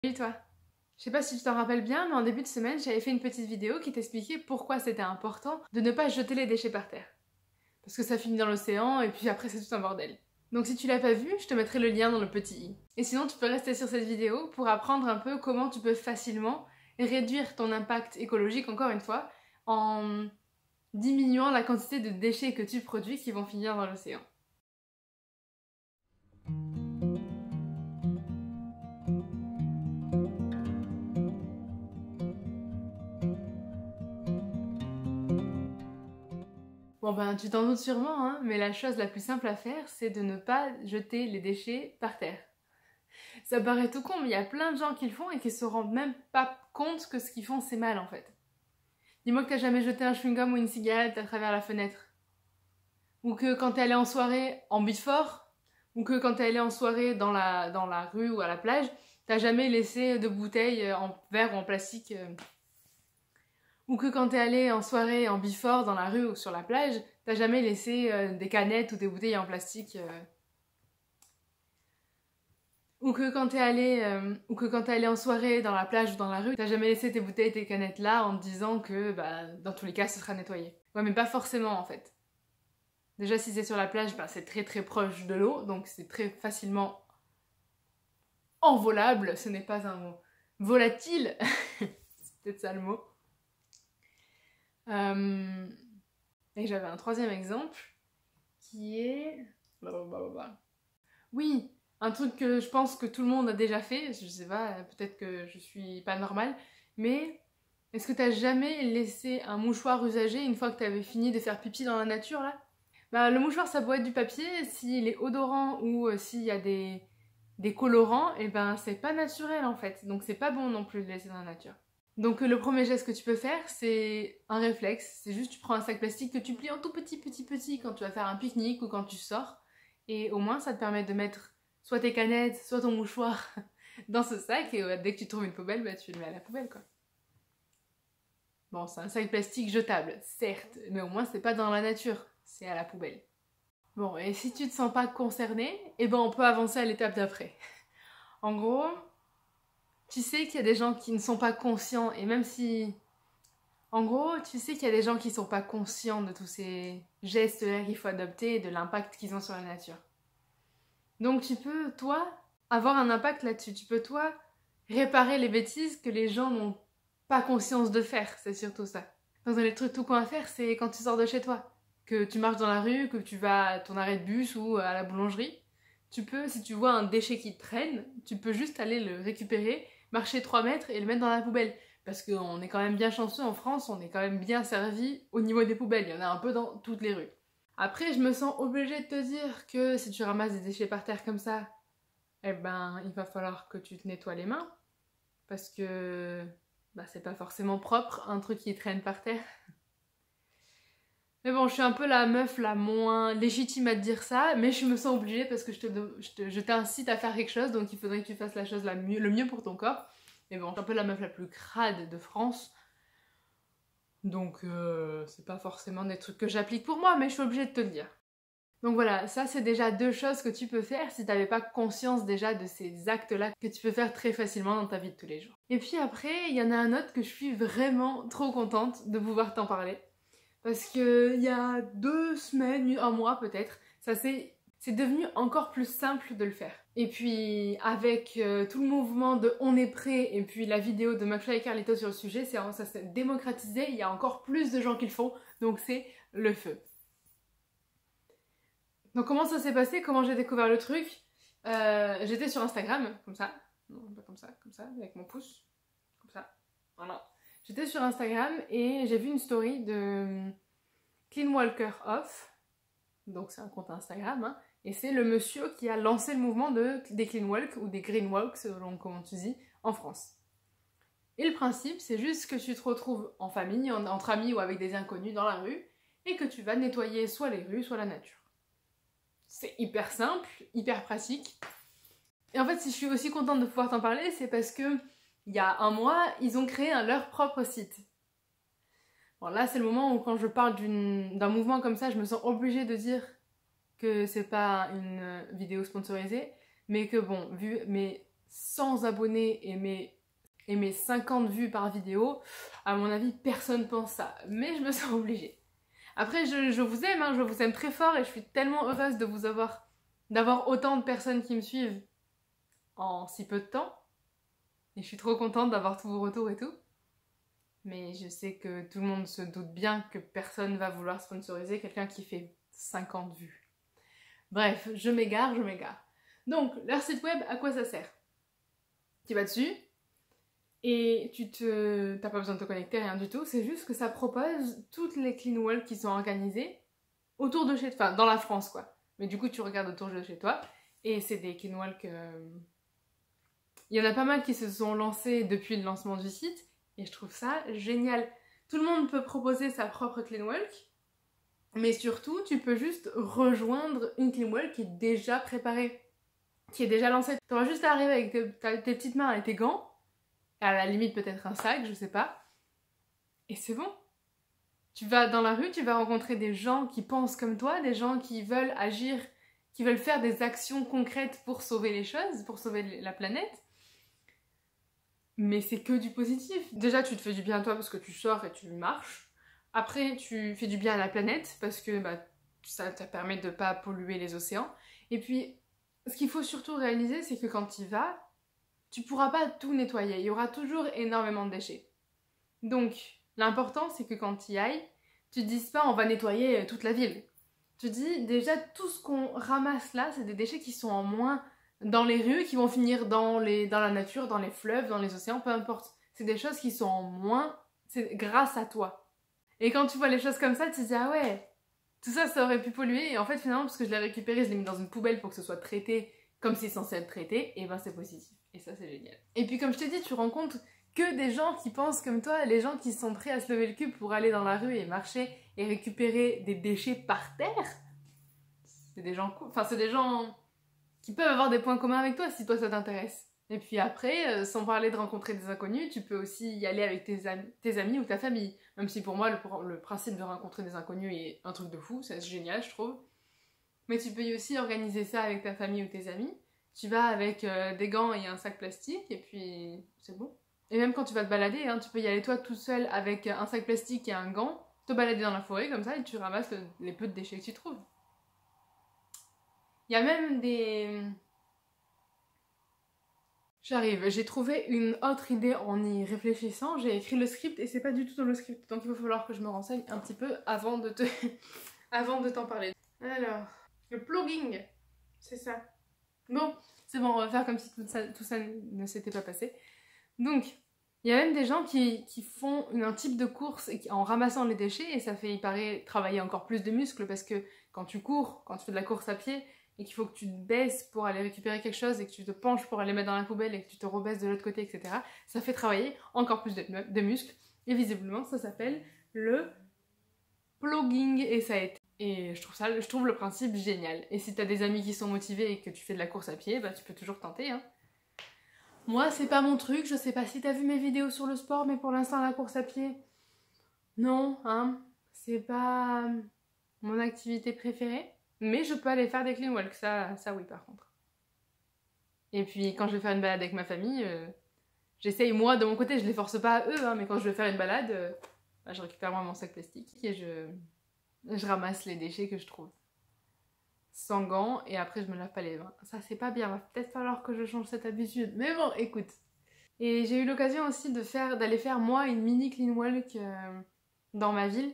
Salut toi! Je sais pas si tu t'en rappelles bien, mais en début de semaine, j'avais fait une petite vidéo qui t'expliquait pourquoi c'était important de ne pas jeter les déchets par terre. Parce que ça finit dans l'océan et puis après c'est tout un bordel. Donc si tu l'as pas vu, je te mettrai le lien dans le petit i. Et sinon, tu peux rester sur cette vidéo pour apprendre un peu comment tu peux facilement réduire ton impact écologique, encore une fois, en diminuant la quantité de déchets que tu produis qui vont finir dans l'océan. Bon ben, tu t'en doutes sûrement, hein, mais la chose la plus simple à faire, c'est de ne pas jeter les déchets par terre. Ça paraît tout con, mais il y a plein de gens qui le font et qui se rendent même pas compte que ce qu'ils font, c'est mal en fait. Dis-moi que t'as jamais jeté un chewing-gum ou une cigarette à travers la fenêtre. Ou que quand t'es allé en soirée en Bifort, ou que quand t'es allé en soirée dans la rue ou à la plage, t'as jamais laissé de bouteilles en verre ou en plastique. Ou que quand t'es allé en soirée en Bifort dans la rue ou sur la plage, t'as jamais laissé des canettes ou des bouteilles en plastique. Ou que quand t'es allé en soirée dans la plage ou dans la rue, t'as jamais laissé tes bouteilles et tes canettes là en te disant que bah, dans tous les cas ce sera nettoyé. Ouais, mais pas forcément en fait. Déjà si c'est sur la plage, bah, c'est très très proche de l'eau, donc c'est très facilement envolable. Ce n'est pas un mot volatile. C'est peut-être ça le mot. Et j'avais un troisième exemple qui est... Oui, un truc que je pense que tout le monde a déjà fait, je sais pas, peut-être que je suis pas normale, mais est-ce que t'as jamais laissé un mouchoir usagé une fois que t'avais fini de faire pipi dans la nature là? Bah le mouchoir ça peut être du papier, s'il est odorant ou s'il y a des colorants, et ben c'est pas naturel en fait, donc c'est pas bon non plus de le laisser dans la nature. Donc le premier geste que tu peux faire, c'est un réflexe, c'est juste tu prends un sac plastique que tu plies en tout petit quand tu vas faire un pique-nique ou quand tu sors, et au moins ça te permet de mettre soit tes canettes, soit ton mouchoir dans ce sac, et dès que tu trouves une poubelle, bah, tu le mets à la poubelle quoi. Bon, c'est un sac plastique jetable, certes, mais au moins c'est pas dans la nature, c'est à la poubelle. Bon, et si tu te sens pas concerné, eh ben on peut avancer à l'étape d'après. En gros, tu sais qu'il y a des gens qui ne sont pas conscients, et même si... En gros, tu sais qu'il y a des gens qui sont pas conscients de tous ces gestes-là qu'il faut adopter et de l'impact qu'ils ont sur la nature. Donc tu peux, toi, avoir un impact là-dessus. Tu peux, toi, réparer les bêtises que les gens n'ont pas conscience de faire. C'est surtout ça. Donc les trucs tout con à faire, c'est quand tu sors de chez toi. Que tu marches dans la rue, que tu vas à ton arrêt de bus ou à la boulangerie. Tu peux, si tu vois un déchet qui traîne, tu peux juste aller le récupérer, marcher 3 mètres et le mettre dans la poubelle. Parce qu'on est quand même bien chanceux en France, on est quand même bien servi au niveau des poubelles. Il y en a un peu dans toutes les rues. Après, je me sens obligée de te dire que si tu ramasses des déchets par terre comme ça, eh ben, il va falloir que tu te nettoies les mains. Parce que bah, c'est pas forcément propre, un truc qui traîne par terre. Mais bon, je suis un peu la meuf la moins légitime à te dire ça, mais je me sens obligée parce que je t'incite à faire quelque chose, donc il faudrait que tu fasses la chose le mieux pour ton corps. Mais bon, je suis un peu la meuf la plus crade de France, donc c'est pas forcément des trucs que j'applique pour moi, mais je suis obligée de te le dire. Donc voilà, ça c'est déjà 2 choses que tu peux faire si t'avais pas conscience déjà de ces actes-là que tu peux faire très facilement dans ta vie de tous les jours. Et puis après, il y en a un autre que je suis vraiment trop contente de pouvoir t'en parler. Parce que il y a 2 semaines, un mois peut-être, c'est devenu encore plus simple de le faire. Et puis avec tout le mouvement de On est prêt et puis la vidéo de McFly et Carlito sur le sujet, ça s'est démocratisé, il y a encore plus de gens qui le font, donc c'est le feu. Donc comment ça s'est passé, comment j'ai découvert le truc? J'étais sur Instagram, comme ça, non pas comme ça, avec mon pouce, comme ça, voilà. J'étais sur Instagram et j'ai vu une story de Clean Walker Off, donc c'est un compte Instagram, hein, et c'est le monsieur qui a lancé le mouvement des Clean Walk ou des Green Walk, selon comment tu dis, en France. Et le principe, c'est juste que tu te retrouves en famille, entre amis ou avec des inconnus dans la rue, et que tu vas nettoyer soit les rues, soit la nature. C'est hyper simple, hyper pratique. Et en fait, si je suis aussi contente de pouvoir t'en parler, c'est parce que il y a un mois, ils ont créé leur propre site. Bon, là, c'est le moment où quand je parle d'un mouvement comme ça, je me sens obligée de dire que c'est pas une vidéo sponsorisée, mais que bon, vu mes 100 abonnés et mes 50 vues par vidéo, à mon avis, personne pense ça. Mais je me sens obligée. Après, je vous aime, hein, je vous aime très fort et je suis tellement heureuse de vous d'avoir autant de personnes qui me suivent en si peu de temps. Et je suis trop contente d'avoir tous vos retours et tout. Mais je sais que tout le monde se doute bien que personne va vouloir sponsoriser quelqu'un qui fait 50 vues. Bref, je m'égare. Donc, leur site web, à quoi ça sert? Tu vas dessus et t'as pas besoin de te connecter, rien du tout. C'est juste que ça propose toutes les clean walks qui sont organisées autour de chez toi, enfin dans la France quoi. Mais du coup, tu regardes autour de chez toi et c'est des clean walks. Il y en a pas mal qui se sont lancés depuis le lancement du site. Et je trouve ça génial. Tout le monde peut proposer sa propre clean walk, mais surtout, tu peux juste rejoindre une clean walk qui est déjà préparée, qui est déjà lancée. Tu auras juste à arriver avec tes petites mains et tes gants, à la limite peut-être un sac, je sais pas, et c'est bon. Tu vas dans la rue, tu vas rencontrer des gens qui pensent comme toi, des gens qui veulent agir, qui veulent faire des actions concrètes pour sauver les choses, pour sauver la planète. Mais c'est que du positif. Déjà, tu te fais du bien à toi parce que tu sors et tu marches. Après, tu fais du bien à la planète parce que ça te permet de ne pas polluer les océans. Et puis, ce qu'il faut surtout réaliser, c'est que quand tu y vas, tu pourras pas tout nettoyer. Il y aura toujours énormément de déchets. Donc, l'important, c'est que quand tu y ailles, tu te dises pas on va nettoyer toute la ville. Tu dis déjà tout ce qu'on ramasse là, c'est des déchets qui sont en moins dans les rues, qui vont finir dans la nature, dans les fleuves, dans les océans, peu importe. C'est des choses qui sont en moins, c'est grâce à toi. Et quand tu vois les choses comme ça, tu te dis ah ouais, tout ça, ça aurait pu polluer. Et en fait, finalement, parce que je l'ai récupéré, je l'ai mis dans une poubelle pour que ce soit traité comme c'est censé être traité, et ben c'est positif. Et ça, c'est génial. Et puis comme je t'ai dit, tu rencontres que des gens qui pensent comme toi, les gens qui sont prêts à se lever le cul pour aller dans la rue et marcher et récupérer des déchets par terre. C'est des gens cool. Enfin, c'est des gens qui peuvent avoir des points communs avec toi si toi ça t'intéresse. Et puis après, sans parler de rencontrer des inconnus, tu peux aussi y aller avec tes amis ou ta famille. Même si pour moi, le principe de rencontrer des inconnus est un truc de fou, c'est génial, je trouve. Mais tu peux aussi organiser ça avec ta famille ou tes amis. Tu vas avec des gants et un sac plastique, et puis c'est bon. Et même quand tu vas te balader, hein, tu peux y aller toi tout seul avec un sac plastique et un gant, te balader dans la forêt comme ça, et tu ramasses les peu de déchets que tu trouves. Il y a même des... J'arrive, j'ai trouvé une autre idée en y réfléchissant, j'ai écrit le script et c'est pas du tout dans le script, donc il va falloir que je me renseigne un petit peu avant de t'en parler. Alors, le plugging, c'est ça. Bon, c'est bon, on va faire comme si tout ça ne s'était pas passé. Donc, il y a même des gens qui font un type de course en ramassant les déchets et ça fait, il paraît, travailler encore plus de muscles parce que quand tu cours, quand tu fais de la course à pied et qu'il faut que tu te baisses pour aller récupérer quelque chose et que tu te penches pour aller mettre dans la poubelle et que tu te rebaisses de l'autre côté, etc., ça fait travailler encore plus de muscles et visiblement ça s'appelle le plugging et je trouve le principe génial. Et si t'as des amis qui sont motivés et que tu fais de la course à pied, bah tu peux toujours tenter, hein. Moi, c'est pas mon truc, je sais pas si t'as vu mes vidéos sur le sport, mais pour l'instant, la course à pied, non, hein, c'est pas mon activité préférée, mais je peux aller faire des clean walks, ça oui, par contre. Et puis, quand je vais faire une balade avec ma famille, j'essaye, moi, de mon côté, je les force pas à eux, hein, mais quand je vais faire une balade, je récupère moi mon sac plastique et je ramasse les déchets que je trouve. Sans gants et après je me lave pas les mains. Ça c'est pas bien, va peut-être falloir que je change cette habitude. Mais bon, écoute. Et j'ai eu l'occasion aussi d'aller faire moi une mini clean walk dans ma ville.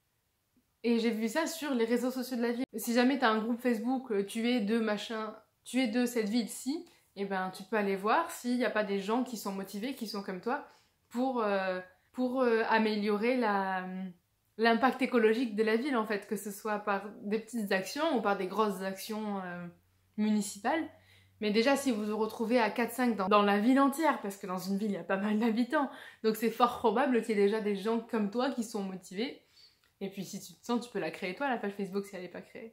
Et j'ai vu ça sur les réseaux sociaux de la ville. Si jamais t'as un groupe Facebook, tu es de cette ville-ci, et ben tu peux aller voir s'il n'y a pas des gens qui sont motivés, qui sont comme toi, pour améliorer l'impact écologique de la ville en fait, que ce soit par des petites actions ou par des grosses actions municipales. Mais déjà si vous vous retrouvez à 4-5 dans la ville entière, parce que dans une ville il y a pas mal d'habitants, donc c'est fort probable qu'il y ait déjà des gens comme toi qui sont motivés. Et puis si tu te sens, tu peux la créer toi, la page Facebook si elle n'est pas créée.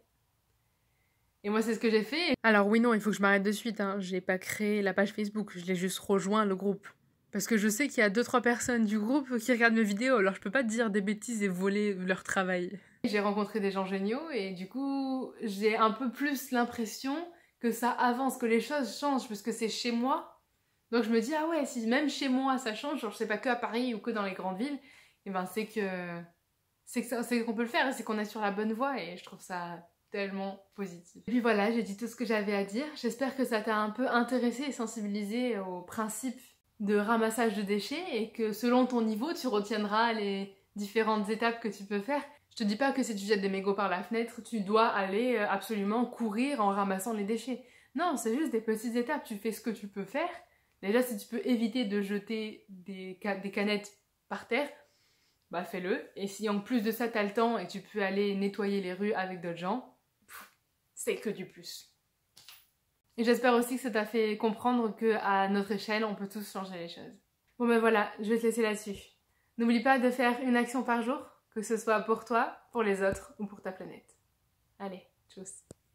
Et moi c'est ce que j'ai fait. Alors oui non, il faut que je m'arrête de suite, hein. J'ai pas créé la page Facebook, je l'ai juste rejoint le groupe. Parce que je sais qu'il y a 2-3 personnes du groupe qui regardent mes vidéos, alors je peux pas te dire des bêtises et voler leur travail. J'ai rencontré des gens géniaux et du coup, j'ai un peu plus l'impression que ça avance, que les choses changent, parce que c'est chez moi. Donc je me dis, ah ouais, si même chez moi ça change, genre je sais pas que à Paris ou que dans les grandes villes, et ben c'est qu'on peut le faire, c'est qu'on est sur la bonne voie et je trouve ça tellement positif. Et puis voilà, j'ai dit tout ce que j'avais à dire. J'espère que ça t'a un peu intéressé et sensibilisé au principe de ramassage de déchets et que selon ton niveau, tu retiendras les différentes étapes que tu peux faire. Je te dis pas que si tu jettes des mégots par la fenêtre, tu dois aller absolument courir en ramassant les déchets. Non, c'est juste des petites étapes, tu fais ce que tu peux faire. Déjà, si tu peux éviter de jeter des canettes par terre, bah fais-le. Et si en plus de ça, t'as le temps et tu peux aller nettoyer les rues avec d'autres gens, c'est que du plus. Et j'espère aussi que ça t'a fait comprendre qu'à notre échelle, on peut tous changer les choses. Bon ben voilà, je vais te laisser là-dessus. N'oublie pas de faire une action par jour, que ce soit pour toi, pour les autres ou pour ta planète. Allez, tchuss.